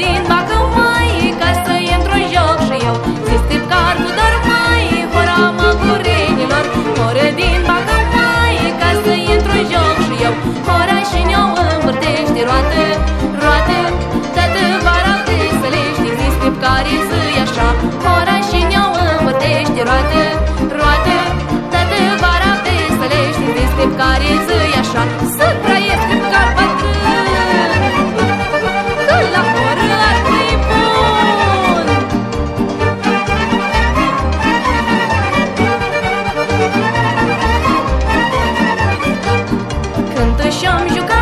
din bacă mai, ca să intru-n joc și eu. Zis tipcar cu dor mai, hora măgurenilor. More din bacă mai, ca să intru-n joc și eu. Hora și ne-o învârtește roată, roată, toată vara veselește. Zis tipcarii zi așa, hora și ne-o învârtește roată, roată, toată vara veselește. Zis tipcarii zi așa, să trăiesc tipcar bătrân, că la horă ar fi bun. Când și-am jucat